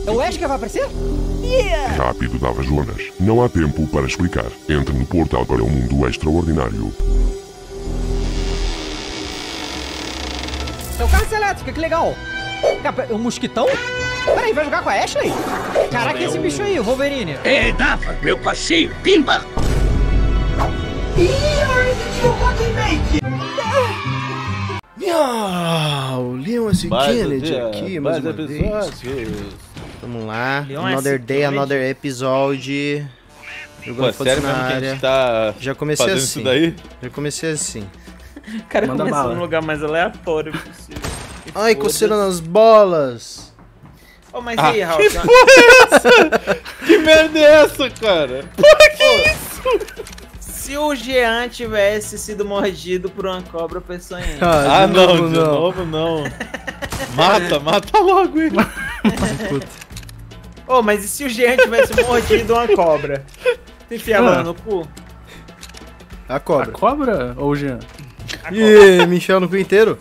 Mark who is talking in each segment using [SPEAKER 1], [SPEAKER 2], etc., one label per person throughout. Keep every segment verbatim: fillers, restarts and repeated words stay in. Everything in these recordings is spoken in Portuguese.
[SPEAKER 1] É o Ash que vai aparecer?
[SPEAKER 2] Yeah! Rápido, Dava Jonas. Não há tempo para explicar. Entre no portal para o mundo extraordinário.
[SPEAKER 1] É o carro elétrico, que legal. Cara, um mosquitão? Peraí, vai jogar com a Ashley? Caraca, esse bicho aí, o Wolverine.
[SPEAKER 3] É, Dava, meu passeio, pimba!
[SPEAKER 4] Miau, Leon S. Kennedy aqui, mais,
[SPEAKER 5] mais
[SPEAKER 4] uma
[SPEAKER 5] episódios.
[SPEAKER 4] vez. Vamos lá,
[SPEAKER 6] Leon
[SPEAKER 4] another
[SPEAKER 6] S.
[SPEAKER 4] day,
[SPEAKER 6] Kennedy.
[SPEAKER 4] another episode. Jogando
[SPEAKER 5] Pô,
[SPEAKER 4] foda
[SPEAKER 5] sério
[SPEAKER 4] na
[SPEAKER 5] mesmo que a
[SPEAKER 4] área.
[SPEAKER 5] gente tá
[SPEAKER 4] Já comecei
[SPEAKER 5] fazendo
[SPEAKER 4] assim.
[SPEAKER 5] isso daí?
[SPEAKER 4] Já comecei assim.
[SPEAKER 6] O cara
[SPEAKER 7] Manda
[SPEAKER 6] começou
[SPEAKER 7] bala.
[SPEAKER 6] no lugar mais aleatório possível. E
[SPEAKER 4] Ai,
[SPEAKER 6] foda-se.
[SPEAKER 4] coceira nas bolas.
[SPEAKER 6] Ô, mas
[SPEAKER 5] Ah,
[SPEAKER 6] e aí, Raul?
[SPEAKER 5] que porra é essa? Que merda é essa, cara? Porra, que isso?
[SPEAKER 6] Se o Jean tivesse sido mordido por uma cobra peçonhenta.
[SPEAKER 5] Ah,
[SPEAKER 4] de
[SPEAKER 5] não,
[SPEAKER 4] novo,
[SPEAKER 5] de novo não. Mata, mata logo ele.
[SPEAKER 4] Puta.
[SPEAKER 6] Ô, mas e se o Jean tivesse mordido uma cobra? Tu enfiava
[SPEAKER 7] Ah.
[SPEAKER 6] no cu?
[SPEAKER 4] A
[SPEAKER 7] A
[SPEAKER 4] cobra.
[SPEAKER 7] cobra ou o Jean?
[SPEAKER 6] A cobra.
[SPEAKER 4] Ih, me enfiou no cu inteiro.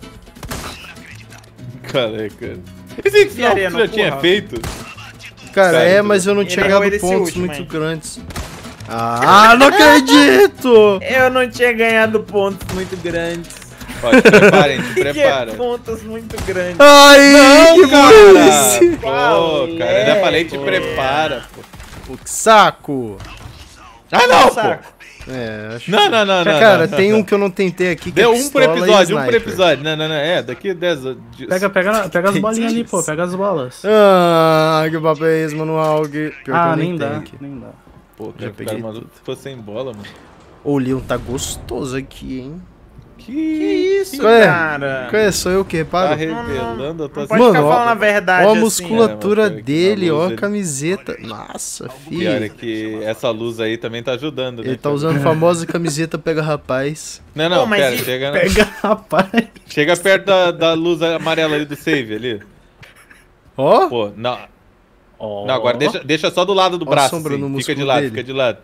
[SPEAKER 5] Caraca. Esse que
[SPEAKER 6] Enfiaria
[SPEAKER 5] você
[SPEAKER 6] no
[SPEAKER 5] já
[SPEAKER 6] cu,
[SPEAKER 5] tinha
[SPEAKER 6] Raul?
[SPEAKER 5] feito?
[SPEAKER 4] Cara,
[SPEAKER 5] Cara,
[SPEAKER 4] é, mas eu não
[SPEAKER 6] ele
[SPEAKER 4] tinha
[SPEAKER 6] errou
[SPEAKER 4] ganhado
[SPEAKER 6] esse
[SPEAKER 4] pontos
[SPEAKER 6] último,
[SPEAKER 4] muito
[SPEAKER 6] hein?
[SPEAKER 4] grandes. Ah, não acredito!
[SPEAKER 6] Eu não tinha ganhado pontos muito grandes.
[SPEAKER 5] Ó, te preparem, te
[SPEAKER 6] Que
[SPEAKER 5] prepara.
[SPEAKER 6] pontos muito grandes.
[SPEAKER 4] Ai, que burrice!
[SPEAKER 5] Pô, cara, eu já falei, te prepara, pô.
[SPEAKER 4] Pô, que saco!
[SPEAKER 5] Ah, não,
[SPEAKER 6] Saco.
[SPEAKER 5] pô.
[SPEAKER 4] É, acho
[SPEAKER 5] Não, não, não, não.
[SPEAKER 4] Cara,
[SPEAKER 5] não,
[SPEAKER 4] tem
[SPEAKER 5] não.
[SPEAKER 4] um que eu não tentei aqui que
[SPEAKER 5] Deu
[SPEAKER 4] é
[SPEAKER 5] um por
[SPEAKER 4] pistola e
[SPEAKER 5] episódio, um por
[SPEAKER 4] sniper.
[SPEAKER 5] episódio. Não, não, não. É, daqui a dez dias.
[SPEAKER 7] Pega, pega, pega as bolinhas ali, pô. Pega as bolas.
[SPEAKER 4] Ah, que papo é esse, manual? Que... Pior que
[SPEAKER 7] Ah,
[SPEAKER 4] eu
[SPEAKER 7] nem
[SPEAKER 4] tenho
[SPEAKER 7] dá,
[SPEAKER 4] aqui.
[SPEAKER 7] nem dá.
[SPEAKER 5] Pô,
[SPEAKER 4] Já
[SPEAKER 5] já
[SPEAKER 4] peguei
[SPEAKER 5] peguei maluco ficou sem bola, mano.
[SPEAKER 4] Ô, o Leon tá gostoso aqui, hein?
[SPEAKER 5] Que,
[SPEAKER 6] Que isso,
[SPEAKER 4] Qual é?
[SPEAKER 6] cara?
[SPEAKER 4] Qual é? Sou eu que
[SPEAKER 5] Tá
[SPEAKER 4] reparo?
[SPEAKER 5] revelando a tua
[SPEAKER 6] Não pode
[SPEAKER 4] Mano,
[SPEAKER 6] ficar
[SPEAKER 4] ó-
[SPEAKER 6] falando a verdade
[SPEAKER 4] Ó a
[SPEAKER 6] assim.
[SPEAKER 4] musculatura
[SPEAKER 5] É, mas
[SPEAKER 4] dele,
[SPEAKER 5] na
[SPEAKER 4] ó
[SPEAKER 5] luz
[SPEAKER 4] a
[SPEAKER 5] ele-
[SPEAKER 4] camiseta. Nossa,
[SPEAKER 5] Pior é
[SPEAKER 4] filho.
[SPEAKER 5] que essa luz aí também tá ajudando, né?
[SPEAKER 4] Ele tá
[SPEAKER 5] cara?
[SPEAKER 4] usando a famosa camiseta pega rapaz.
[SPEAKER 5] Não, não,
[SPEAKER 6] Pô, mas
[SPEAKER 5] pera,
[SPEAKER 6] e-
[SPEAKER 5] chega,
[SPEAKER 7] Pega, rapaz.
[SPEAKER 5] chega perto da, da luz amarela ali do save ali.
[SPEAKER 4] Ó,
[SPEAKER 5] Pô, não.
[SPEAKER 7] Ó.
[SPEAKER 5] Não, agora deixa, deixa só do lado do
[SPEAKER 4] Ó a
[SPEAKER 5] braço,
[SPEAKER 4] sombra
[SPEAKER 5] assim.
[SPEAKER 4] no
[SPEAKER 5] Fica de
[SPEAKER 4] músculo
[SPEAKER 5] lado,
[SPEAKER 4] dele.
[SPEAKER 5] fica de lado.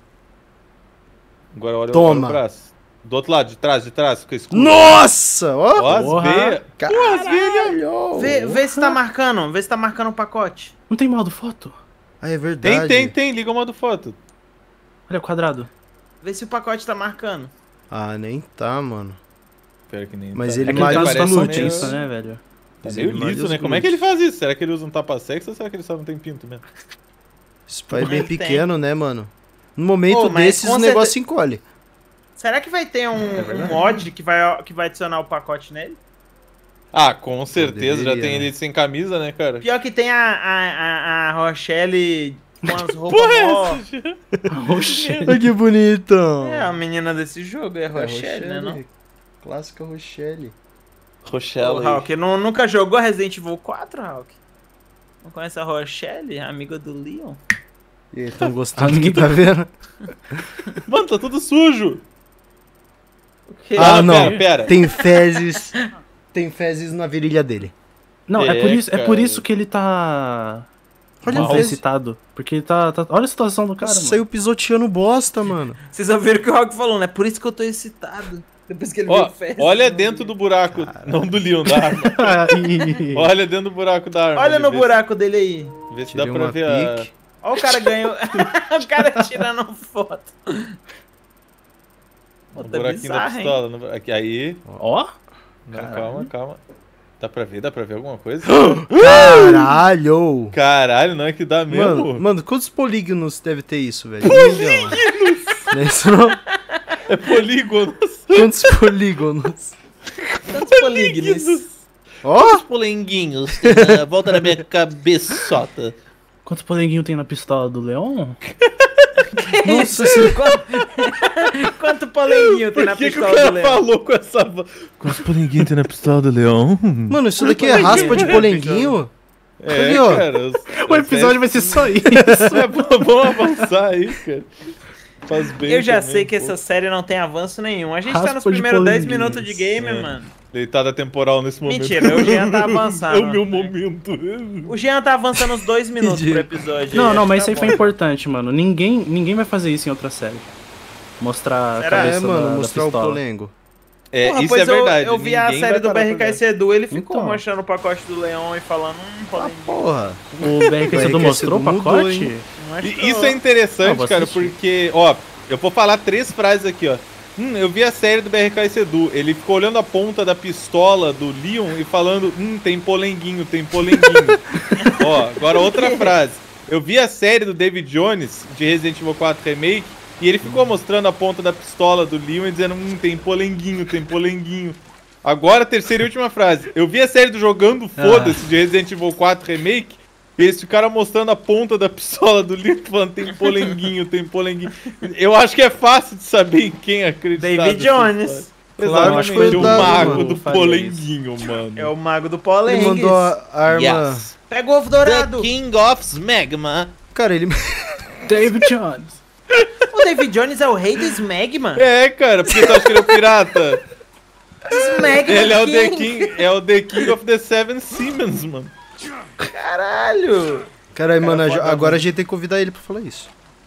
[SPEAKER 5] Agora olha,
[SPEAKER 4] Toma.
[SPEAKER 5] olha o braço. Do outro lado, de trás, de trás, fica escuro.
[SPEAKER 4] nossa! Ó,
[SPEAKER 5] Ó, as
[SPEAKER 7] Porra.
[SPEAKER 5] veias.
[SPEAKER 4] caralho!
[SPEAKER 6] Vê, vê se tá marcando, vê se tá marcando o pacote.
[SPEAKER 7] Não tem modo foto?
[SPEAKER 4] Ah, é
[SPEAKER 5] Tem,
[SPEAKER 4] verdade.
[SPEAKER 5] tem, tem. Liga o modo foto.
[SPEAKER 7] Olha o quadrado.
[SPEAKER 6] Vê se o pacote tá marcando.
[SPEAKER 4] Ah, nem tá, mano.
[SPEAKER 5] Pior que nem
[SPEAKER 4] Mas
[SPEAKER 5] tá.
[SPEAKER 4] ele
[SPEAKER 7] É que ele tá
[SPEAKER 4] malha
[SPEAKER 7] numa
[SPEAKER 4] os
[SPEAKER 7] situação
[SPEAKER 4] glúteos.
[SPEAKER 7] tensa, né, velho?
[SPEAKER 5] Tá
[SPEAKER 4] Mas
[SPEAKER 5] meio
[SPEAKER 4] ele malha
[SPEAKER 5] liso,
[SPEAKER 4] os
[SPEAKER 5] né? Como é que ele
[SPEAKER 4] glúteos.
[SPEAKER 5] faz isso? Será que ele usa um tapa-sexo ou será que ele só não tem pinto mesmo?
[SPEAKER 4] Esse pai é bem
[SPEAKER 6] Mas tem.
[SPEAKER 4] pequeno, né, mano? No momento
[SPEAKER 6] Pô, mas
[SPEAKER 4] desses,
[SPEAKER 6] com
[SPEAKER 4] o
[SPEAKER 6] certe-
[SPEAKER 4] negócio encolhe.
[SPEAKER 6] Será que vai ter um, um mod que vai, que vai adicionar o pacote nele?
[SPEAKER 5] Ah, com certeza. Já
[SPEAKER 4] Deveria,
[SPEAKER 5] tem
[SPEAKER 4] né?
[SPEAKER 5] ele sem camisa, né, cara?
[SPEAKER 6] Pior que tem a, a, a, a Rochelle com as roupas
[SPEAKER 5] Porra é
[SPEAKER 6] mó...
[SPEAKER 5] essa?
[SPEAKER 7] Oxê.
[SPEAKER 4] Olha que bonito!
[SPEAKER 6] É, a menina desse jogo é Rochelle, né, não?
[SPEAKER 4] Clássica Rochelle.
[SPEAKER 6] Ô,
[SPEAKER 5] Rochelle.
[SPEAKER 6] Hulk, não, nunca jogou Resident Evil quatro, Hulk? Não conhece a Rochelle, amiga do Leon?
[SPEAKER 4] E aí, tão gostando aqui, tá vendo?
[SPEAKER 5] Mano, tá tudo sujo.
[SPEAKER 6] O quê?
[SPEAKER 4] Ah,
[SPEAKER 5] não,
[SPEAKER 4] não.
[SPEAKER 5] pera, pera.
[SPEAKER 4] Tem fezes. Tem fezes na virilha dele.
[SPEAKER 7] Não, é,
[SPEAKER 5] É,
[SPEAKER 7] por isso, é por
[SPEAKER 5] cara.
[SPEAKER 7] isso que ele tá...
[SPEAKER 4] Olha
[SPEAKER 7] mal
[SPEAKER 4] a fezes.
[SPEAKER 7] excitado. Porque ele tá, tá... Olha a situação do cara,
[SPEAKER 4] Nossa,
[SPEAKER 7] mano.
[SPEAKER 4] saiu pisoteando bosta, mano.
[SPEAKER 6] Vocês ouviram o que o Hulk falou, né? Por isso que eu tô excitado. Depois que ele
[SPEAKER 5] Ó,
[SPEAKER 6] viu fezes.
[SPEAKER 5] olha dentro do buraco, não do Leon, da arma.
[SPEAKER 7] Ai.
[SPEAKER 5] Olha dentro do buraco da arma.
[SPEAKER 6] Olha
[SPEAKER 5] ali,
[SPEAKER 6] no
[SPEAKER 5] vê
[SPEAKER 6] buraco dele aí.
[SPEAKER 5] se- Vê se
[SPEAKER 4] Tirei
[SPEAKER 5] dá pra
[SPEAKER 4] uma
[SPEAKER 5] ver a...
[SPEAKER 4] pique.
[SPEAKER 6] Olha o cara ganhou. O cara tirando foto. Pô,
[SPEAKER 5] No
[SPEAKER 6] tá
[SPEAKER 5] buraquinho da
[SPEAKER 6] bizarro, hein?
[SPEAKER 5] pistola. no- Aqui, aí.
[SPEAKER 7] Ó.
[SPEAKER 5] Não, calma, calma. Dá pra ver? Dá pra ver alguma coisa?
[SPEAKER 4] Caralho!
[SPEAKER 5] Caralho, não é que dá mesmo?
[SPEAKER 4] Mano, mano, quantos polígonos deve ter isso, velho? Polígonos! Não é isso não?
[SPEAKER 5] É polígono.
[SPEAKER 4] Quantos polígonos?
[SPEAKER 6] Tantos polígonos.
[SPEAKER 4] Ó!
[SPEAKER 5] Polenguinhos. Volta na minha cabeçota.
[SPEAKER 7] Quantos polenguinhos tem na pistola do Leon?
[SPEAKER 4] Nossa, esse...
[SPEAKER 6] Quanto, quanto polenguinho tem na
[SPEAKER 5] Por que, que o
[SPEAKER 6] pistola do
[SPEAKER 5] cara
[SPEAKER 6] Leon?
[SPEAKER 5] falou com essa voz? Quantos polenguinhos tem na pistola do Leão?
[SPEAKER 4] Mano, isso daqui é raspa de polenguinho?
[SPEAKER 5] É,
[SPEAKER 4] Ali, ó.
[SPEAKER 5] cara. os-
[SPEAKER 7] O episódio vai ser só isso.
[SPEAKER 5] É, bom, vamos avançar aí, cara. Faz bem.
[SPEAKER 6] Eu já
[SPEAKER 5] também,
[SPEAKER 6] sei que
[SPEAKER 5] pô.
[SPEAKER 6] essa série não tem avanço nenhum. A gente tá
[SPEAKER 7] Raspa
[SPEAKER 6] nos
[SPEAKER 7] de
[SPEAKER 6] primeiros dez
[SPEAKER 7] polenguinhos.
[SPEAKER 6] minutos de game,
[SPEAKER 5] É.
[SPEAKER 6] mano.
[SPEAKER 5] Deitada temporal nesse momento.
[SPEAKER 6] Mentira, o Jean tá avançando.
[SPEAKER 5] É o meu momento.
[SPEAKER 6] O Jean tá avançando uns dois minutos por
[SPEAKER 4] Entendi.
[SPEAKER 6] episódio.
[SPEAKER 7] Não,
[SPEAKER 6] aí,
[SPEAKER 7] não,
[SPEAKER 6] acho
[SPEAKER 7] mas
[SPEAKER 6] que
[SPEAKER 7] isso aí
[SPEAKER 6] tá
[SPEAKER 7] foi
[SPEAKER 6] bom.
[SPEAKER 7] importante, mano. Ninguém, ninguém vai fazer isso em outra série. Mostrar a
[SPEAKER 6] Será?
[SPEAKER 7] cabeça
[SPEAKER 4] É, mano,
[SPEAKER 7] da,
[SPEAKER 4] mostrar
[SPEAKER 7] da
[SPEAKER 4] o
[SPEAKER 7] pistola.
[SPEAKER 4] polengo.
[SPEAKER 5] É,
[SPEAKER 6] Porra,
[SPEAKER 5] isso
[SPEAKER 6] pois
[SPEAKER 5] é verdade.
[SPEAKER 6] Eu, eu vi a
[SPEAKER 5] ninguém
[SPEAKER 6] série
[SPEAKER 5] vai
[SPEAKER 6] do
[SPEAKER 5] parar
[SPEAKER 6] B R
[SPEAKER 5] pra
[SPEAKER 6] K
[SPEAKER 5] ver.
[SPEAKER 6] Sedu, ele ficou
[SPEAKER 7] Então.
[SPEAKER 6] mostrando o pacote do Leon e falando, hum,
[SPEAKER 4] Ah,
[SPEAKER 6] polêmico.
[SPEAKER 4] porra.
[SPEAKER 7] O B R K Sedu mostrou o
[SPEAKER 4] mudou,
[SPEAKER 7] pacote?
[SPEAKER 4] hein?
[SPEAKER 6] Não acho
[SPEAKER 5] E
[SPEAKER 6] que
[SPEAKER 5] isso
[SPEAKER 6] não.
[SPEAKER 5] é interessante,
[SPEAKER 7] Ah, vou
[SPEAKER 5] cara,
[SPEAKER 7] assistir.
[SPEAKER 5] porque, ó, eu vou falar três frases aqui, ó. Hum, eu vi a série do B R K Sedu. Ele ficou olhando a ponta da pistola do Leon e falando, hum, tem polenguinho, tem polenguinho. Ó, agora outra frase. Eu vi a série do David Jones, de Resident Evil quatro Remake, e ele ficou mostrando a ponta da pistola do Leon e dizendo, hum, tem polenguinho, tem polenguinho. Agora, terceira e última frase. Eu vi a série do Jogando Foda-se, de Resident Evil quatro Remake, e eles ficaram mostrando a ponta da pistola do Leon falando, tem polenguinho, tem polenguinho. Eu acho que é fácil de saber em quem acreditar.
[SPEAKER 6] David
[SPEAKER 5] nessa
[SPEAKER 6] Jones.
[SPEAKER 5] história.
[SPEAKER 4] Claro, acho que
[SPEAKER 5] Exatamente,
[SPEAKER 4] eu
[SPEAKER 5] o
[SPEAKER 4] dava,
[SPEAKER 5] mago
[SPEAKER 7] mano,
[SPEAKER 5] do
[SPEAKER 7] faria
[SPEAKER 5] polenguinho, mano.
[SPEAKER 6] É o mago do
[SPEAKER 4] Ele
[SPEAKER 6] Polengues.
[SPEAKER 4] mandou a arma...
[SPEAKER 5] Yes.
[SPEAKER 6] Pega o ovo dourado.
[SPEAKER 5] King of Smegma.
[SPEAKER 4] Cara, ele...
[SPEAKER 7] David Jones.
[SPEAKER 6] O David Jones é o rei do Smegma.
[SPEAKER 5] É, cara, porque tu acha que ele é um pirata?
[SPEAKER 6] Smegma
[SPEAKER 5] Ele é o The
[SPEAKER 6] King.
[SPEAKER 5] King, é o The King of the Seven Siemens, mano.
[SPEAKER 6] Caralho.
[SPEAKER 4] Caralho, mano,
[SPEAKER 5] foda
[SPEAKER 4] agora a gente tem que convidar ele pra falar isso.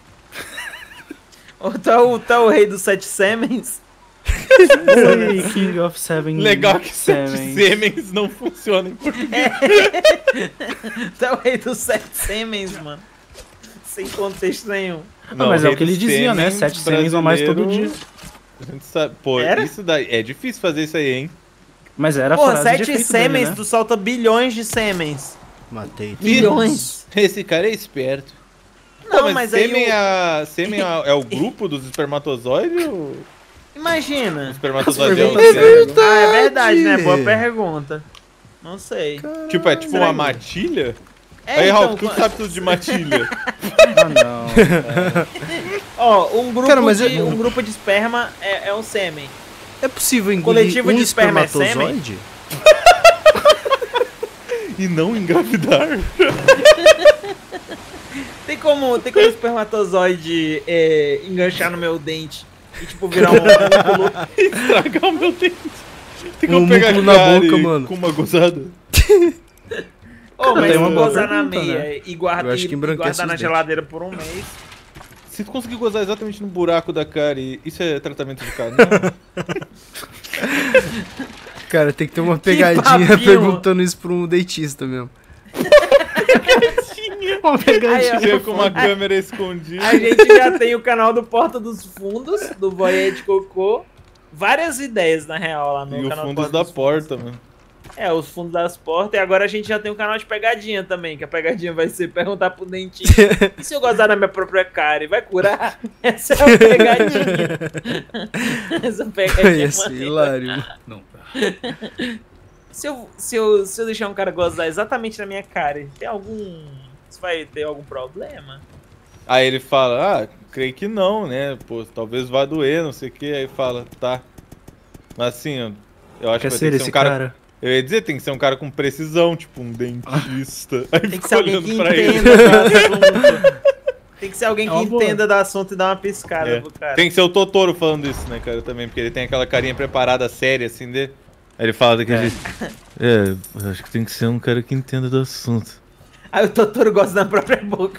[SPEAKER 6] Ou tá o, tá o rei dos sete semens.
[SPEAKER 7] Oi, King of Seven.
[SPEAKER 5] Legal que
[SPEAKER 7] Seven.
[SPEAKER 5] sete Siemens não funciona em português.
[SPEAKER 6] Tá o rei dos sete semens, mano. Sem contexto nenhum.
[SPEAKER 7] Não, mas é
[SPEAKER 5] rei
[SPEAKER 7] o que ele
[SPEAKER 5] dos
[SPEAKER 7] dizia, né?
[SPEAKER 5] Siemens
[SPEAKER 7] Sete Siemens ou mais todo
[SPEAKER 5] brasileiro,
[SPEAKER 7] dia.
[SPEAKER 5] A gente sabe, pô,
[SPEAKER 6] Era?
[SPEAKER 5] isso daí, é difícil fazer isso aí, hein?
[SPEAKER 7] Mas era a
[SPEAKER 6] Pô,
[SPEAKER 7] frase de
[SPEAKER 6] sete
[SPEAKER 7] efeito
[SPEAKER 6] semens,
[SPEAKER 7] dele, né?
[SPEAKER 6] tu solta bilhões de semens.
[SPEAKER 4] Matei.
[SPEAKER 6] Bilhões.
[SPEAKER 5] Esse cara é esperto.
[SPEAKER 6] Não,
[SPEAKER 5] Pô,
[SPEAKER 6] mas aí
[SPEAKER 5] sêmen,
[SPEAKER 6] o-
[SPEAKER 5] a, sêmen a- é o grupo dos espermatozoides ou o
[SPEAKER 6] Imagina.
[SPEAKER 5] espermatozoide é o
[SPEAKER 7] perguntas
[SPEAKER 5] sêmen?
[SPEAKER 7] sérias.
[SPEAKER 6] Ah, é verdade, né? Boa pergunta. Não sei.
[SPEAKER 5] Tipo, é tipo
[SPEAKER 6] Será
[SPEAKER 5] uma
[SPEAKER 6] que-
[SPEAKER 5] matilha?
[SPEAKER 6] É,
[SPEAKER 5] Aí,
[SPEAKER 6] então,
[SPEAKER 5] Raul, tu sabe tudo de matilha.
[SPEAKER 7] Ah, não.
[SPEAKER 6] ó, um grupo,
[SPEAKER 4] Cara, mas
[SPEAKER 6] de,
[SPEAKER 4] eu-
[SPEAKER 6] um grupo de esperma é, é um sêmen.
[SPEAKER 4] É possível engolir
[SPEAKER 6] Coletivo
[SPEAKER 4] um
[SPEAKER 6] de esperma é sêmen?
[SPEAKER 4] espermatozoide?
[SPEAKER 5] E não engravidar.
[SPEAKER 6] Tem como, tem como o espermatozoide é, enganchar no meu dente e tipo virar um músculo?
[SPEAKER 5] Estragar o meu dente. Tem
[SPEAKER 4] Um
[SPEAKER 5] como pegar
[SPEAKER 4] músculo na
[SPEAKER 5] cara
[SPEAKER 4] boca,
[SPEAKER 5] e-
[SPEAKER 4] mano.
[SPEAKER 5] com uma gozada.
[SPEAKER 6] Ô, mas
[SPEAKER 7] tem uma boa
[SPEAKER 6] gozar na
[SPEAKER 7] pergunta,
[SPEAKER 6] meia
[SPEAKER 7] né?
[SPEAKER 6] e, guarda,
[SPEAKER 4] Eu acho
[SPEAKER 6] e
[SPEAKER 4] que embranquece
[SPEAKER 6] guardar na
[SPEAKER 4] os dentes.
[SPEAKER 6] geladeira por um mês.
[SPEAKER 5] Se tu conseguir gozar exatamente no buraco da cara, e isso é tratamento de canal?
[SPEAKER 4] Cara, tem que ter uma pegadinha
[SPEAKER 6] papinho.
[SPEAKER 4] perguntando isso pra um dentista mesmo.
[SPEAKER 7] Uma
[SPEAKER 6] Aí,
[SPEAKER 7] pegadinha.
[SPEAKER 6] ó.
[SPEAKER 5] Chega com uma câmera escondida.
[SPEAKER 6] A gente já tem o canal do Porta dos Fundos, do Voyeur de Cocô. Várias ideias, na real, lá no
[SPEAKER 5] E o
[SPEAKER 6] canal do
[SPEAKER 5] fundos
[SPEAKER 6] Porta
[SPEAKER 5] da
[SPEAKER 6] dos
[SPEAKER 5] porta, mano.
[SPEAKER 6] Fundos. É, os fundos das portas. E agora a gente já tem o canal de pegadinha também, que a pegadinha vai ser perguntar pro dentista. E se eu gozar na minha própria cara e vai curar? Essa é a pegadinha. Essa pegadinha é
[SPEAKER 4] Ia ser
[SPEAKER 6] maneira.
[SPEAKER 4] hilário.
[SPEAKER 6] Se eu, se, eu, se eu deixar um cara gozar exatamente na minha cara, tem algum... Isso vai ter algum problema?
[SPEAKER 5] Aí ele fala, ah, creio que não, né? Pô, talvez vá doer, não sei o que. Aí fala, tá. Mas assim, ó, eu acho
[SPEAKER 7] Quer
[SPEAKER 5] que vai ter
[SPEAKER 7] ser
[SPEAKER 5] que ser
[SPEAKER 7] esse
[SPEAKER 5] um cara...
[SPEAKER 7] cara?
[SPEAKER 5] Eu ia dizer, tem que ser um cara com precisão, tipo um dentista. Aí
[SPEAKER 6] Tem que
[SPEAKER 5] fica
[SPEAKER 6] ser alguém
[SPEAKER 5] olhando
[SPEAKER 6] que
[SPEAKER 5] pra ele.
[SPEAKER 6] entenda do assunto. Tem que ser alguém
[SPEAKER 7] É
[SPEAKER 6] que
[SPEAKER 7] uma boa.
[SPEAKER 6] entenda do assunto e dar uma piscada
[SPEAKER 5] É.
[SPEAKER 6] pro cara.
[SPEAKER 5] Tem que ser o Totoro falando isso, né, cara, também, porque ele tem aquela carinha preparada, séria, assim, de... Aí ele fala daquele jeito. É, eu acho que tem que ser um cara que entenda do assunto.
[SPEAKER 6] Aí o Totoro gosta da própria boca.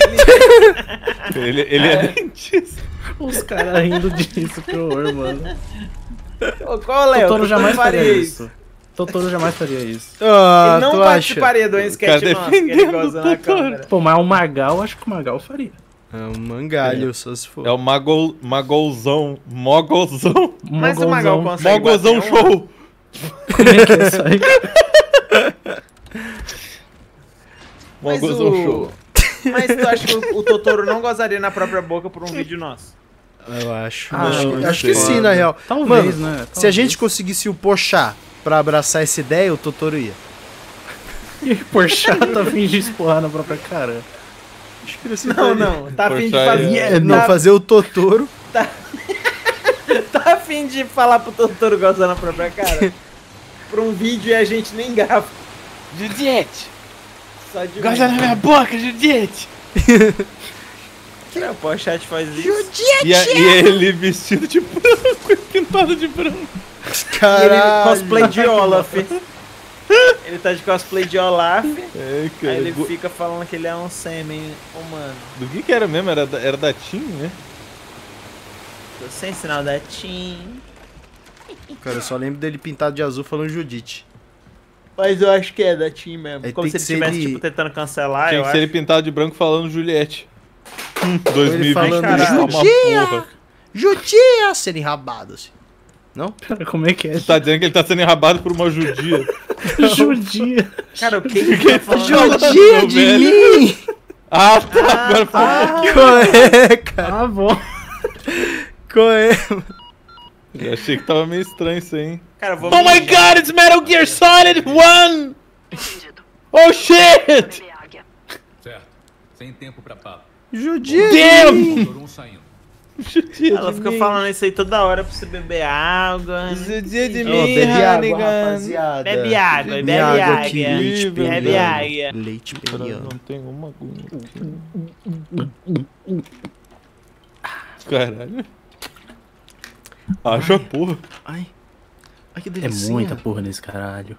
[SPEAKER 5] Ele, ele é dentista.
[SPEAKER 7] Os caras rindo disso, que horror, mano.
[SPEAKER 6] Ô, qual, Léo?
[SPEAKER 7] Totoro jamais faria
[SPEAKER 6] faria
[SPEAKER 7] isso. Totoro jamais faria isso.
[SPEAKER 4] Ah,
[SPEAKER 6] Ele não
[SPEAKER 4] tu acha?
[SPEAKER 6] participaria do sketch
[SPEAKER 5] cara
[SPEAKER 6] nosso, que ele
[SPEAKER 5] defendendo
[SPEAKER 6] goza
[SPEAKER 5] o
[SPEAKER 6] na
[SPEAKER 5] Totoro.
[SPEAKER 6] câmera.
[SPEAKER 7] Pô, mas o Magal, acho que o Magal faria.
[SPEAKER 4] É um mangalho, só se for.
[SPEAKER 5] É o Magol, Magolzão, Mogolzão,
[SPEAKER 6] Mas o Magal consegue
[SPEAKER 5] Mogolzão
[SPEAKER 6] bater um-
[SPEAKER 5] Show.
[SPEAKER 7] Como é que é isso aí?
[SPEAKER 6] Mas
[SPEAKER 5] Mogolzão
[SPEAKER 6] o...
[SPEAKER 5] Show.
[SPEAKER 6] Mas tu acha que o, o Totoro não gozaria na própria boca por um vídeo nosso?
[SPEAKER 4] Eu acho.
[SPEAKER 7] Ah,
[SPEAKER 4] acho,
[SPEAKER 7] não
[SPEAKER 4] acho que
[SPEAKER 5] sei.
[SPEAKER 4] sim, na real.
[SPEAKER 7] Talvez,
[SPEAKER 4] Mano,
[SPEAKER 7] né?
[SPEAKER 4] se a gente conseguisse o Pochá pra abraçar essa ideia, o Totoro ia.
[SPEAKER 7] E por chato fingir esporrar na própria cara.
[SPEAKER 4] Acho que ele
[SPEAKER 6] Não, não. Tá afim de
[SPEAKER 5] Poxa,
[SPEAKER 6] fazer...
[SPEAKER 4] É, não,
[SPEAKER 6] tá,
[SPEAKER 4] fazer o Totoro.
[SPEAKER 6] tá afim afim de falar pro Totoro gozar na própria cara? Pra um vídeo e a gente nem grava.
[SPEAKER 5] Juliette,
[SPEAKER 6] Só de
[SPEAKER 5] gosta na minha boca, Juliette.
[SPEAKER 6] É, o Pochete faz isso.
[SPEAKER 5] E, a- e ele vestido de branco, pintado de branco.
[SPEAKER 6] E ele
[SPEAKER 4] Caralho.
[SPEAKER 6] cosplay de Olaf. Ele tá de cosplay de Olaf.
[SPEAKER 5] É, cara.
[SPEAKER 6] Aí ele
[SPEAKER 5] Go-
[SPEAKER 6] fica falando que ele é um sêmen humano.
[SPEAKER 5] Do que que era mesmo? Era da, era da Tim, né?
[SPEAKER 6] Tô sem sinal da Tim.
[SPEAKER 4] Cara, eu só lembro dele pintado de azul falando Judite.
[SPEAKER 6] Mas eu acho que é da Team mesmo.
[SPEAKER 4] Aí
[SPEAKER 6] Como
[SPEAKER 4] tem
[SPEAKER 6] se
[SPEAKER 4] que
[SPEAKER 6] ele
[SPEAKER 4] ser
[SPEAKER 6] estivesse,
[SPEAKER 4] ele-
[SPEAKER 6] tipo, tentando cancelar,
[SPEAKER 5] Tinha
[SPEAKER 6] eu
[SPEAKER 5] que
[SPEAKER 6] acho.
[SPEAKER 5] ser ele pintado de branco falando Juliette. Hum, dois mil e vinte
[SPEAKER 4] falando,
[SPEAKER 5] tá uma
[SPEAKER 4] "Judia!"
[SPEAKER 5] porra.
[SPEAKER 4] Judia! Sendo enrabado, assim. Não?
[SPEAKER 7] Cara, como é que é?
[SPEAKER 5] Você tá dizendo que ele tá sendo enrabado por uma judia.
[SPEAKER 7] Judia.
[SPEAKER 6] Cara, o que que tá falando?
[SPEAKER 4] Judia
[SPEAKER 5] meu
[SPEAKER 4] de
[SPEAKER 5] velho.
[SPEAKER 4] mim!
[SPEAKER 5] Ah, tá. Agora foi um pouquinho.
[SPEAKER 4] Qual é, cara?
[SPEAKER 7] Ah, bom.
[SPEAKER 4] Qual é?
[SPEAKER 5] Eu achei que tava meio estranho isso aí, hein?
[SPEAKER 6] Cara, vamos
[SPEAKER 5] Oh my god, it's Metal Gear Solid one! Oh shit!
[SPEAKER 8] Certo. Sem tempo pra papo.
[SPEAKER 4] Judia
[SPEAKER 5] Damn!
[SPEAKER 4] de mim!
[SPEAKER 8] Motor um saindo.
[SPEAKER 5] Judia
[SPEAKER 6] Ela
[SPEAKER 5] de
[SPEAKER 6] fica
[SPEAKER 5] mim.
[SPEAKER 6] falando isso aí toda hora pra você beber água.
[SPEAKER 5] Judia de
[SPEAKER 4] Ô,
[SPEAKER 5] mim,
[SPEAKER 4] bebe água,
[SPEAKER 5] Hannigan.
[SPEAKER 4] rapaziada.
[SPEAKER 6] Bebe água,
[SPEAKER 4] Bebe
[SPEAKER 6] bebe
[SPEAKER 4] água
[SPEAKER 6] água.
[SPEAKER 4] aqui, leite
[SPEAKER 5] Bebe
[SPEAKER 4] peniano.
[SPEAKER 6] água.
[SPEAKER 4] Leite
[SPEAKER 5] Caralho,
[SPEAKER 4] peniano.
[SPEAKER 5] não tem uma agulha aqui. Caralho. Acha porra.
[SPEAKER 4] Ai. Ai, que
[SPEAKER 7] É
[SPEAKER 4] delícia.
[SPEAKER 7] muita porra nesse caralho.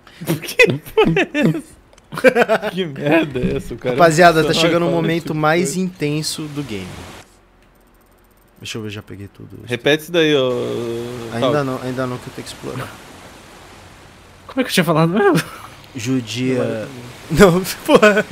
[SPEAKER 5] Que merda é essa, o cara?
[SPEAKER 4] Rapaziada, tá
[SPEAKER 5] Ai,
[SPEAKER 4] chegando o
[SPEAKER 5] fala
[SPEAKER 4] momento
[SPEAKER 5] tipo
[SPEAKER 4] mais
[SPEAKER 5] coisa.
[SPEAKER 4] intenso do game. Deixa eu ver, já peguei tudo.
[SPEAKER 5] Repete isso daí, ó.
[SPEAKER 4] Ainda não, ainda não que eu tenho que explorar.
[SPEAKER 7] Como é que eu tinha falado mesmo?
[SPEAKER 4] Judia. Não, porra.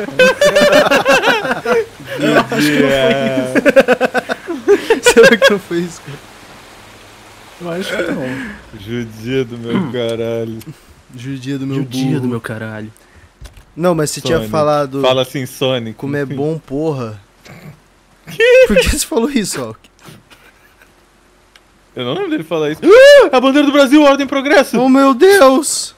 [SPEAKER 5] Judia.
[SPEAKER 4] Será que não foi isso, cara?
[SPEAKER 7] Eu acho que não.
[SPEAKER 5] Judia do meu caralho.
[SPEAKER 4] Judia do meu
[SPEAKER 7] Judia
[SPEAKER 4] burro.
[SPEAKER 7] do meu caralho.
[SPEAKER 4] Não, mas você tinha
[SPEAKER 5] Sonic.
[SPEAKER 4] falado
[SPEAKER 5] Fala assim, Sonic.
[SPEAKER 4] como é bom, porra. Por que você falou isso, Alck?
[SPEAKER 5] Eu não lembro dele falar isso. Ah, a bandeira do Brasil, ordem e progresso.
[SPEAKER 4] Oh, meu Deus!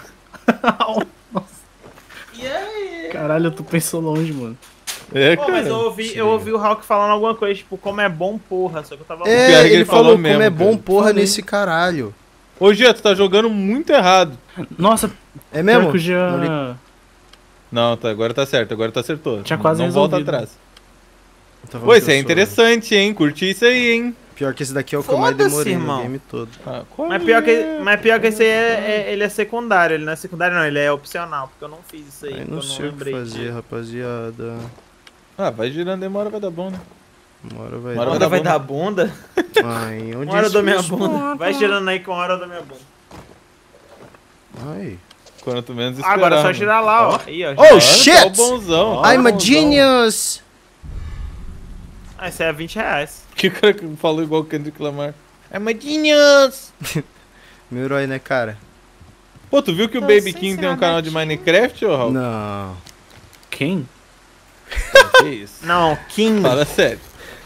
[SPEAKER 7] Caralho, tu pensou longe, mano.
[SPEAKER 5] É,
[SPEAKER 6] Pô,
[SPEAKER 5] cara.
[SPEAKER 6] mas eu ouvi, eu ouvi o Hulk falando alguma coisa, tipo, como é bom porra, só que eu tava...
[SPEAKER 5] pior é
[SPEAKER 4] É,
[SPEAKER 5] que
[SPEAKER 4] ele
[SPEAKER 5] ele
[SPEAKER 4] falou
[SPEAKER 5] falou
[SPEAKER 4] como
[SPEAKER 5] mesmo,
[SPEAKER 4] é bom,
[SPEAKER 5] cara.
[SPEAKER 4] porra,
[SPEAKER 7] Falei.
[SPEAKER 4] nesse caralho.
[SPEAKER 5] Ô, Gia, tu tá jogando muito errado.
[SPEAKER 7] Nossa,
[SPEAKER 4] É
[SPEAKER 7] pior
[SPEAKER 4] mesmo?
[SPEAKER 7] que o Jean...
[SPEAKER 4] Não li-
[SPEAKER 5] Não, tá, agora tá certo, agora tu acertou.
[SPEAKER 7] Tinha quase
[SPEAKER 5] Não volta
[SPEAKER 7] resolvido.
[SPEAKER 5] atrás.
[SPEAKER 4] Eu tava
[SPEAKER 5] Pô, isso
[SPEAKER 4] com
[SPEAKER 5] é
[SPEAKER 4] sono.
[SPEAKER 5] interessante, hein? Curti isso aí, hein?
[SPEAKER 4] Pior que esse daqui é o que eu mais
[SPEAKER 6] Foda-se,
[SPEAKER 4] demorei
[SPEAKER 6] irmão.
[SPEAKER 4] no game todo.
[SPEAKER 5] Ah, qual
[SPEAKER 6] Mas
[SPEAKER 5] é?
[SPEAKER 6] pior, que, mas pior que esse aí é, é- ele é secundário, ele não é secundário não, ele é opcional, porque eu não fiz isso aí,
[SPEAKER 4] Ai,
[SPEAKER 6] porque
[SPEAKER 4] não
[SPEAKER 6] eu não
[SPEAKER 4] sei o que
[SPEAKER 6] lembrei.
[SPEAKER 4] fazer, rapaziada.
[SPEAKER 5] Ah, vai girando, demora, vai dar bom, né?
[SPEAKER 4] Uma hora vai
[SPEAKER 5] Uma
[SPEAKER 6] Uma
[SPEAKER 5] hora
[SPEAKER 6] hora vai
[SPEAKER 5] dar
[SPEAKER 6] dar bunda?
[SPEAKER 4] Ai, onde
[SPEAKER 6] Uma hora eu
[SPEAKER 4] isso
[SPEAKER 6] dou minha
[SPEAKER 4] isso?
[SPEAKER 6] bunda. Vai girando aí com uma hora eu dou minha bunda.
[SPEAKER 4] Ai.
[SPEAKER 5] Quanto menos esperar.
[SPEAKER 6] Agora é só
[SPEAKER 5] mano.
[SPEAKER 6] girar lá, ó. Aí, ó.
[SPEAKER 4] Oh,
[SPEAKER 5] Ah, tá
[SPEAKER 4] shit!
[SPEAKER 5] o bonzão.
[SPEAKER 4] I'm a
[SPEAKER 5] bonzão.
[SPEAKER 4] genius!
[SPEAKER 6] Ah, isso é vinte reais.
[SPEAKER 5] Que o cara que falou igual o Kendrick Lamar. I'm a genius!
[SPEAKER 4] Meu herói, né, cara?
[SPEAKER 5] Pô, tu viu que o Baby King tem um canal de Minecraft, ô Raul?
[SPEAKER 4] Não.
[SPEAKER 7] Quem?
[SPEAKER 5] Que isso?
[SPEAKER 6] Não, King.
[SPEAKER 5] Fala sério.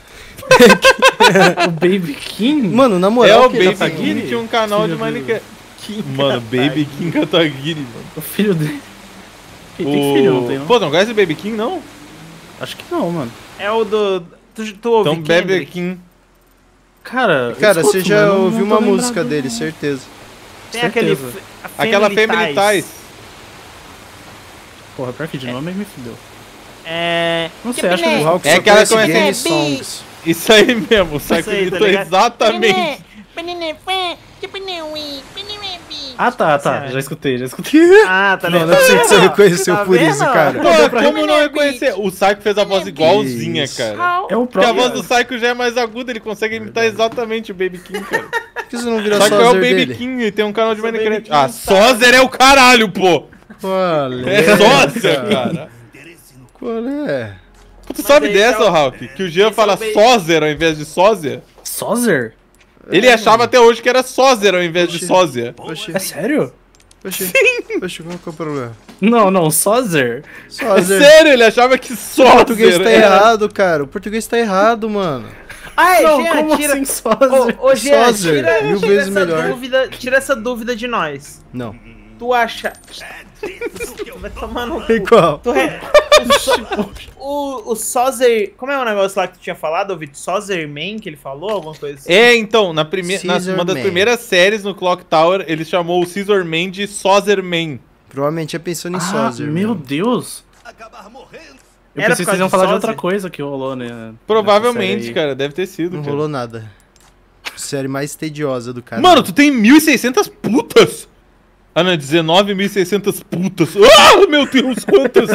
[SPEAKER 7] O Baby King?
[SPEAKER 4] Mano, na
[SPEAKER 5] É
[SPEAKER 4] moral,
[SPEAKER 5] o
[SPEAKER 4] que ele
[SPEAKER 5] Baby
[SPEAKER 4] tá
[SPEAKER 5] King
[SPEAKER 4] aqui?
[SPEAKER 5] que tinha um canal
[SPEAKER 7] Filho
[SPEAKER 5] de
[SPEAKER 7] do-
[SPEAKER 5] Minecraft.
[SPEAKER 6] King
[SPEAKER 5] Mano, Baby King Kataguiri, mano.
[SPEAKER 7] O filho dele. Ele tem
[SPEAKER 5] O...
[SPEAKER 7] filho, não tem não?
[SPEAKER 5] Pô, não conhece o Baby King, não?
[SPEAKER 7] Acho que não, mano.
[SPEAKER 6] É o do... Tu, tu ouve
[SPEAKER 5] Então, Baby
[SPEAKER 6] Kendrick?
[SPEAKER 5] King.
[SPEAKER 7] Cara, eu
[SPEAKER 4] Cara,
[SPEAKER 7] escuto,
[SPEAKER 4] você já
[SPEAKER 7] mas não-
[SPEAKER 4] ouviu
[SPEAKER 7] não tô
[SPEAKER 4] uma
[SPEAKER 7] lembrado,
[SPEAKER 4] música
[SPEAKER 7] não.
[SPEAKER 4] dele, certeza.
[SPEAKER 6] Tem
[SPEAKER 7] certeza.
[SPEAKER 6] aquele... f- a
[SPEAKER 5] Aquela
[SPEAKER 6] Family
[SPEAKER 5] Family
[SPEAKER 6] Ties.
[SPEAKER 5] Ties.
[SPEAKER 7] Porra, pior que de nome ele me fudeu.
[SPEAKER 6] É...
[SPEAKER 7] Não sei, acho que
[SPEAKER 4] O
[SPEAKER 7] ele...
[SPEAKER 4] Hulk
[SPEAKER 5] É
[SPEAKER 4] só
[SPEAKER 5] aquela
[SPEAKER 4] conhece
[SPEAKER 5] que eu
[SPEAKER 4] game
[SPEAKER 5] sei.
[SPEAKER 4] songs.
[SPEAKER 5] Isso aí mesmo, o Psycho
[SPEAKER 6] aí, tá
[SPEAKER 5] imitou
[SPEAKER 6] ligado?
[SPEAKER 5] exatamente.
[SPEAKER 7] Ah, tá, tá.
[SPEAKER 6] Certo.
[SPEAKER 7] Já escutei, já escutei.
[SPEAKER 6] Ah, tá
[SPEAKER 4] Não,
[SPEAKER 6] ligado?
[SPEAKER 4] não é possível que você
[SPEAKER 6] Tá
[SPEAKER 4] reconheceu por
[SPEAKER 6] vendo?
[SPEAKER 4] isso, cara.
[SPEAKER 5] Pô, como não reconhecer? O Psycho fez a voz igualzinha,
[SPEAKER 4] isso.
[SPEAKER 5] cara.
[SPEAKER 7] É o
[SPEAKER 5] Porque a
[SPEAKER 7] próprio...
[SPEAKER 5] voz do Psycho já é mais aguda, ele consegue imitar exatamente o Baby King, cara.
[SPEAKER 4] Por que você não virou
[SPEAKER 5] Só que é o
[SPEAKER 4] sózer
[SPEAKER 5] Baby
[SPEAKER 4] dele?
[SPEAKER 5] King e tem um canal de
[SPEAKER 6] Sou Baby
[SPEAKER 5] Minecraft.
[SPEAKER 6] King,
[SPEAKER 5] Ah,
[SPEAKER 6] tá.
[SPEAKER 5] Sózer é o caralho, pô!
[SPEAKER 4] Qual
[SPEAKER 5] É
[SPEAKER 4] é,
[SPEAKER 5] sósia, cara.
[SPEAKER 4] Qual é?
[SPEAKER 5] Tu sabe
[SPEAKER 6] aí
[SPEAKER 5] dessa,
[SPEAKER 6] é o-
[SPEAKER 5] Hulk? Que o Jean
[SPEAKER 6] esse é
[SPEAKER 5] fala
[SPEAKER 6] o Baby-
[SPEAKER 5] sósia ao invés de sósia?
[SPEAKER 7] Sózer?
[SPEAKER 5] Ele achava até hoje que era sósia ao invés de
[SPEAKER 4] Oxi.
[SPEAKER 5] sósia.
[SPEAKER 4] Oxi,
[SPEAKER 7] É sério?
[SPEAKER 4] oxi. Oxi, qual que é o problema?
[SPEAKER 7] Não, não, Sózer.
[SPEAKER 5] É
[SPEAKER 4] Sózer.
[SPEAKER 5] sério, ele achava que
[SPEAKER 4] O
[SPEAKER 5] sósia
[SPEAKER 4] português tá
[SPEAKER 5] era-
[SPEAKER 4] errado, cara. O português tá errado, mano.
[SPEAKER 6] Ai,
[SPEAKER 7] Não,
[SPEAKER 6] Jean,
[SPEAKER 7] como
[SPEAKER 6] tira...
[SPEAKER 7] assim Sózer?
[SPEAKER 6] Ô, ô, Jean,
[SPEAKER 4] Sózer,
[SPEAKER 6] tira,
[SPEAKER 4] mil
[SPEAKER 6] tira
[SPEAKER 4] vezes
[SPEAKER 6] essa
[SPEAKER 4] melhor.
[SPEAKER 6] dúvida, tira essa dúvida de nós.
[SPEAKER 4] Não.
[SPEAKER 6] Tu acha... Vai tomar no cu.
[SPEAKER 4] Qual?
[SPEAKER 6] Tu re... o, so... o, o Sózer... Como é o negócio lá que tu tinha falado, Vitor? Sózer Man, que ele falou? Alguma coisa assim?
[SPEAKER 5] É, então, na prime... na,
[SPEAKER 4] Caesar
[SPEAKER 5] uma das
[SPEAKER 4] Man.
[SPEAKER 5] primeiras séries no Clock Tower, ele chamou o Caesar Man de Saucer Man.
[SPEAKER 4] Provavelmente é pensando em
[SPEAKER 7] Ah,
[SPEAKER 4] Sózer.
[SPEAKER 7] meu
[SPEAKER 4] mano.
[SPEAKER 7] Deus. Eu
[SPEAKER 6] Era
[SPEAKER 7] pensei
[SPEAKER 6] por
[SPEAKER 7] que vocês
[SPEAKER 6] causa
[SPEAKER 7] iam
[SPEAKER 6] de
[SPEAKER 7] falar de
[SPEAKER 6] Sózer?
[SPEAKER 7] outra coisa que rolou, né?
[SPEAKER 5] Provavelmente,
[SPEAKER 7] nessa série aí.
[SPEAKER 5] cara, deve ter sido.
[SPEAKER 4] Não
[SPEAKER 5] cara.
[SPEAKER 4] rolou nada. Série mais tediosa do cara.
[SPEAKER 5] Mano, tu tem mil e seiscentas putas! Ah, não, dezenove mil e seiscentas putas. Ah, meu Deus, quantas!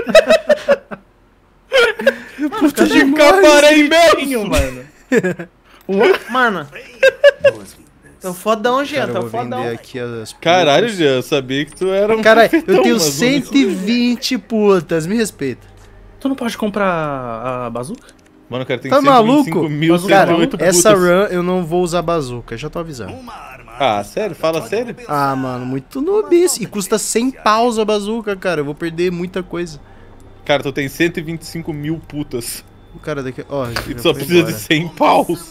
[SPEAKER 5] Puta de caparé imenso!
[SPEAKER 7] mano.
[SPEAKER 6] Mano, Tão fodão, Jean,
[SPEAKER 4] Cara, eu
[SPEAKER 6] tão
[SPEAKER 4] vou
[SPEAKER 6] fodão.
[SPEAKER 4] vender aqui as putas.
[SPEAKER 5] Caralho, Jean, eu sabia que tu era um
[SPEAKER 4] Cara,
[SPEAKER 5] cafetão,
[SPEAKER 4] eu tenho
[SPEAKER 5] mas
[SPEAKER 4] cento e vinte putas, me respeita.
[SPEAKER 7] Tu não pode comprar a bazuca?
[SPEAKER 5] Mano, cara, tem
[SPEAKER 4] Tá
[SPEAKER 5] cento e vinte e cinco
[SPEAKER 4] maluco?
[SPEAKER 5] mil,
[SPEAKER 4] Cara,
[SPEAKER 5] cento e oito
[SPEAKER 4] essa
[SPEAKER 5] putas.
[SPEAKER 4] run eu não vou usar bazuca, já tô avisando.
[SPEAKER 5] Ah, sério? Fala sério?
[SPEAKER 4] Ah, mano, muito noobice. E custa cem paus a bazuca, cara. Eu vou perder muita coisa.
[SPEAKER 5] Cara, tu tem cento e vinte e cinco mil putas.
[SPEAKER 4] O cara daqui. Ó,
[SPEAKER 5] E tu só precisa de cem paus.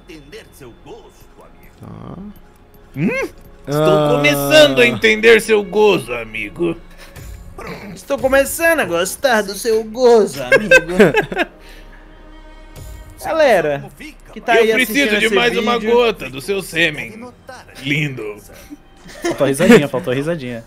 [SPEAKER 4] Tá.
[SPEAKER 5] Hum? Estou começando a entender seu gozo, amigo.
[SPEAKER 6] Estou começando a gostar do seu gozo, amigo. Galera, que tá aí
[SPEAKER 5] Eu preciso
[SPEAKER 6] assistindo
[SPEAKER 5] de
[SPEAKER 6] esse
[SPEAKER 5] mais uma
[SPEAKER 6] vídeo.
[SPEAKER 5] gota do seu sêmen. Lindo.
[SPEAKER 7] Faltou a risadinha, faltou a risadinha.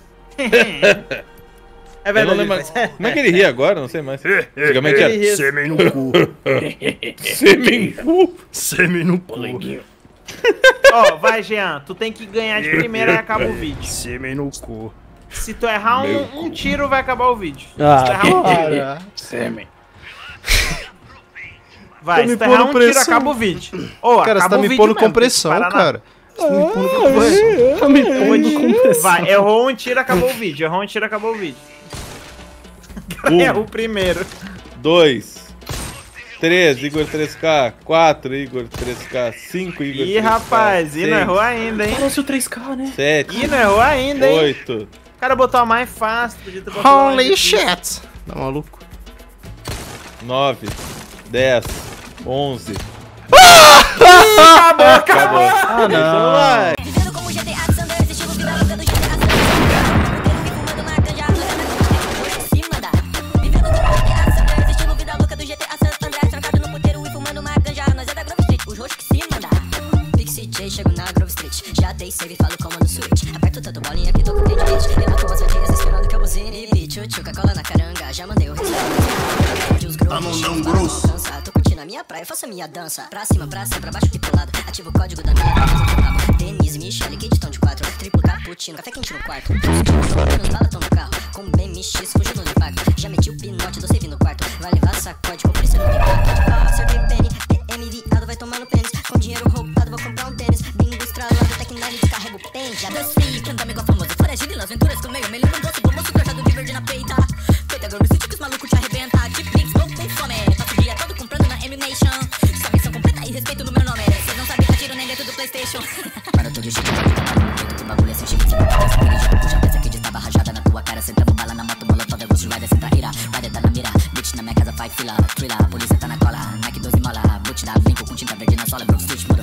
[SPEAKER 6] É
[SPEAKER 5] Eu não
[SPEAKER 6] verdade.
[SPEAKER 5] lembro
[SPEAKER 6] ele
[SPEAKER 5] mais.
[SPEAKER 6] faz-
[SPEAKER 5] Como é que ele ria agora? Não sei mais. Antigamente
[SPEAKER 6] Ele
[SPEAKER 5] era
[SPEAKER 6] ria-
[SPEAKER 4] Sêmen no cu.
[SPEAKER 5] sêmen cu.
[SPEAKER 4] Sêmen no cu.
[SPEAKER 6] Ó, vai, Jean, tu tem que ganhar de primeira e acaba o vídeo.
[SPEAKER 4] Sêmen no cu.
[SPEAKER 6] Se tu errar um, um tiro, vai acabar o vídeo.
[SPEAKER 1] Ah,
[SPEAKER 6] se tu errar um tiro,
[SPEAKER 4] Cara.
[SPEAKER 7] Sêmen.
[SPEAKER 6] vai,
[SPEAKER 4] Tá
[SPEAKER 6] se
[SPEAKER 4] me
[SPEAKER 6] tu errar
[SPEAKER 4] pondo
[SPEAKER 6] um tiro,
[SPEAKER 4] pressão.
[SPEAKER 6] acaba o vídeo. Ô,
[SPEAKER 4] Cara, você
[SPEAKER 6] acaba
[SPEAKER 4] tá
[SPEAKER 6] o
[SPEAKER 4] me
[SPEAKER 6] vídeo
[SPEAKER 4] pondo
[SPEAKER 6] mesmo,
[SPEAKER 4] com pressão,
[SPEAKER 6] tem que parar
[SPEAKER 4] cara. Você tá me pondo com pressão.
[SPEAKER 7] Tá me pondo com pressão.
[SPEAKER 6] Vai, errou um tiro, acabou o vídeo. Errou um tiro, acabou o vídeo.
[SPEAKER 5] Um.
[SPEAKER 6] Errou o primeiro.
[SPEAKER 5] dois, três, Igor três K, quatro, Igor três K, cinco, Igor
[SPEAKER 6] Ih,
[SPEAKER 5] três K,
[SPEAKER 6] rapaz, e não
[SPEAKER 5] seis,
[SPEAKER 6] errou ainda, hein?
[SPEAKER 7] Falou seu três K, né?
[SPEAKER 5] sete,
[SPEAKER 6] Ih, não errou ainda, hein?
[SPEAKER 5] oito,
[SPEAKER 6] O cara botou a mais fácil, podia ter botado a mais
[SPEAKER 4] Holy
[SPEAKER 6] difícil.
[SPEAKER 4] shit. Tá maluco?
[SPEAKER 5] nove, dez, onze.
[SPEAKER 6] Acabou, acabou.
[SPEAKER 5] Ah, não. Vai.
[SPEAKER 9] Vivendo como G T A Sanders, estilo vida louca do G T A Sanders. Fumando na canja, hoje se manda. Vivendo como G T A Sanders, estilo vida louca do G T A San Andreas. Trancado no puteiro e fumando uma canja, nós é da Grove Street, os roxos que se manda. Pixie J, chego na Grove Street. Já dei save e falo como no Switch. Aperto tanto bolinha que tô com tendinite. Levanto umas vaquinhas esperando que eu buzine. Bitch, tchuca, cola na caranga. Já mandei o resultado. Tá no não grosso. Tô curtindo a minha praia, faço a minha dança. Pra cima, pra cima, pra baixo e pro lado. Ativo o código da minha conta. Denise, Michelle, Kate tão de quatro. Triplo cappuccino, café quente no quarto. Menos bala tão no carro. Com B M X, fugindo do impacto. Já meti o pinote, dou save no quarto. Vai levar sacode, com polícia no impacto. Acertei penny, P M viado, vai tomar no pênis. Com dinheiro roubado, vou comprar um tênis. Bingo estralado, Tec nine, descarrego pen. Já desci, canta amigo famoso. Foragido nas aventuras com meio. Me lembro um doce, bom moço, trajado de verde na peita. Feita Grove City, que os malucos te arrebenta. De Pix, vou com fome. Passo o dia todo comprando na M-Nation. Sua missão completa e respeito no meu nome. Vocês não sabem, atiro nem dentro do PlayStation. Para todo chique, que bagulho é esse chique. Aquele jogo já pensa que de tava rajada na tua cara. Cê trava bala na moto, molotov, é gosto de rider, senta ira. Rider tá na mira, bitch na minha casa, faz fila. Thriller, polícia tá na cola. Nike doze mola, boot da brinco com tinta verde na sola. Grove Street,